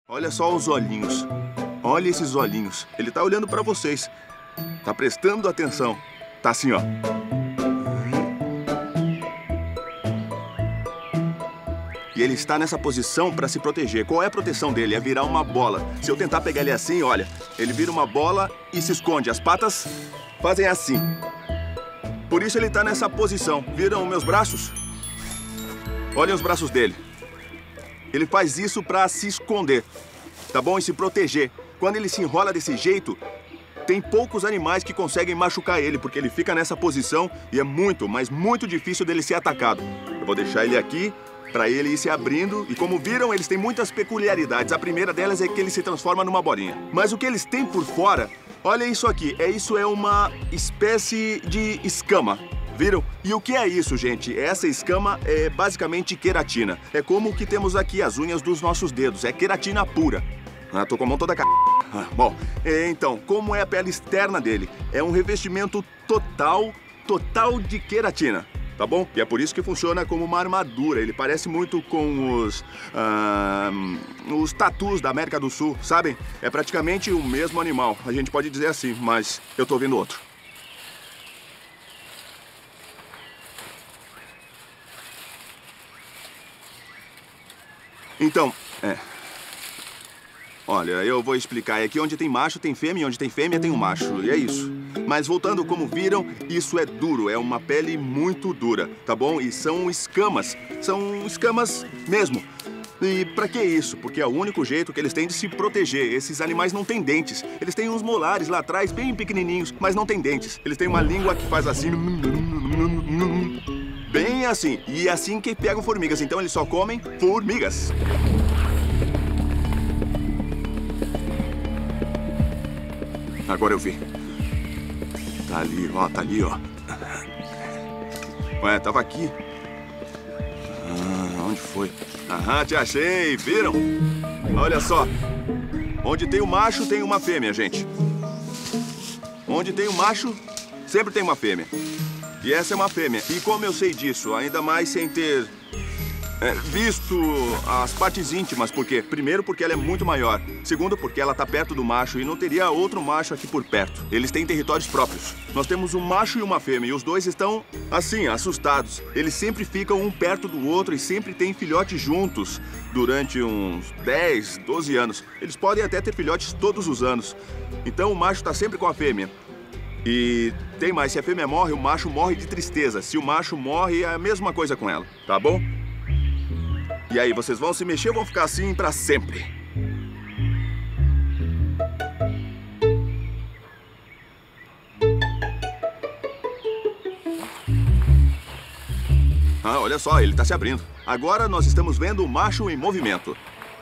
Olha só os olhinhos. Olha esses olhinhos. Ele tá olhando pra vocês. Tá prestando atenção. Tá assim, ó. E ele está nessa posição para se proteger. Qual é a proteção dele? É virar uma bola. Se eu tentar pegar ele assim, olha, ele vira uma bola e se esconde. As patas fazem assim. Por isso ele está nessa posição. Viram meus braços? Olhem os braços dele. Ele faz isso para se esconder, tá bom? E se proteger. Quando ele se enrola desse jeito, tem poucos animais que conseguem machucar ele, porque ele fica nessa posição e é muito, mas muito difícil dele ser atacado. Eu vou deixar ele aqui para ele ir se abrindo. E como viram, eles têm muitas peculiaridades. A primeira delas é que ele se transforma numa bolinha. Mas o que eles têm por fora, olha isso aqui. Isso é uma espécie de escama. Viram? E o que é isso, gente? Essa escama é basicamente queratina. É como o que temos aqui, as unhas dos nossos dedos. É queratina pura. Tô com a mão toda bom, então, como é a pele externa dele? É um revestimento total de queratina. Tá bom? E é por isso que funciona como uma armadura. Ele parece muito com os tatus da América do Sul, sabem? É praticamente o mesmo animal. A gente pode dizer assim, mas eu tô vendo outro. Então, olha, eu vou explicar. Aqui onde tem macho tem fêmea, e onde tem fêmea tem um macho. E é isso. Mas voltando, como viram, isso é duro. É uma pele muito dura, tá bom? E são escamas. São escamas mesmo. E pra que isso? Porque é o único jeito que eles têm de se proteger. Esses animais não têm dentes. Eles têm uns molares lá atrás, bem pequenininhos, mas não têm dentes. Eles têm uma língua que faz assim... Bem assim. E é assim que pegam formigas. Então eles só comem formigas. Agora eu vi. Tá ali, ó. Tá ali, ó. Ué, tava aqui. Onde foi? Aham, te achei. Viram? Olha só. Onde tem o macho, tem uma fêmea, gente. Onde tem o macho, sempre tem uma fêmea. E essa é uma fêmea. E como eu sei disso? Ainda mais sem ter visto as partes íntimas. Por quê? Primeiro, porque ela é muito maior. Segundo, porque ela tá perto do macho e não teria outro macho aqui por perto. Eles têm territórios próprios. Nós temos um macho e uma fêmea e os dois estão, assim, assustados. Eles sempre ficam um perto do outro e sempre têm filhotes juntos durante uns 10, 12 anos. Eles podem até ter filhotes todos os anos. Então o macho tá sempre com a fêmea. E tem mais, se a fêmea morre, o macho morre de tristeza. Se o macho morre, é a mesma coisa com ela, tá bom? E aí, vocês vão se mexer ou vão ficar assim pra sempre? Olha só, ele tá se abrindo. Agora nós estamos vendo o macho em movimento.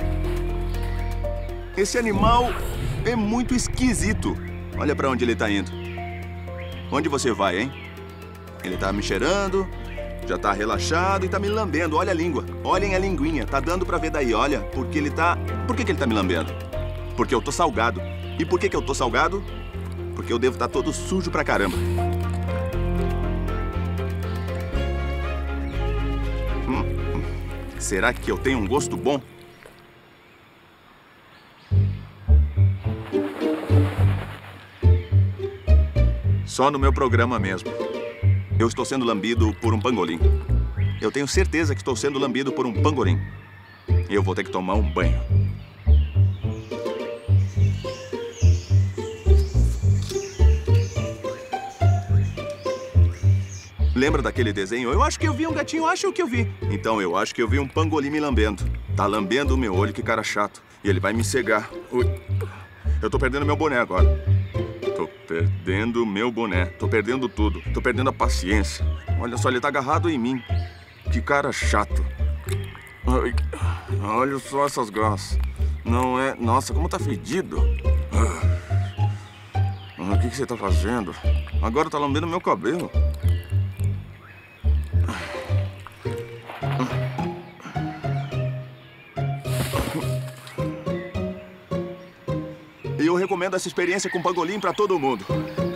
Esse animal é muito esquisito. Olha pra onde ele tá indo. Onde você vai, hein? Ele tá me cheirando, já tá relaxado e tá me lambendo. Olha a língua. Olhem a linguinha. Tá dando pra ver daí, olha. Porque ele tá... Por que ele tá me lambendo? Porque eu tô salgado. E por que eu tô salgado? Porque eu devo estar todo sujo pra caramba. Será que eu tenho um gosto bom? Só no meu programa mesmo. Eu estou sendo lambido por um pangolim. Eu tenho certeza que estou sendo lambido por um pangolim. Eu vou ter que tomar um banho. Lembra daquele desenho? Eu acho que eu vi um gatinho, acho que eu vi. Então, eu acho que eu vi um pangolim me lambendo. Tá lambendo o meu olho, que cara chato. E ele vai me cegar. Ui. Eu tô perdendo meu boné agora. Tô perdendo meu boné. Tô perdendo tudo. Tô perdendo a paciência. Olha só, ele tá agarrado em mim. Que cara chato. Ai, olha só essas garras. Não é... Nossa, como tá fedido. O que você tá fazendo? Agora tá lambendo meu cabelo. E eu recomendo essa experiência com pangolim pra todo mundo.